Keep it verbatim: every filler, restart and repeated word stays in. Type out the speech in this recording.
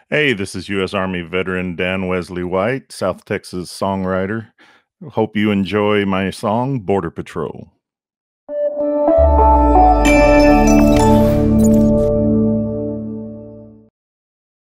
Hey, this is U S. Army veteran Dan Wesley White, South Texas songwriter. Hope you enjoy my song, Border Patrol.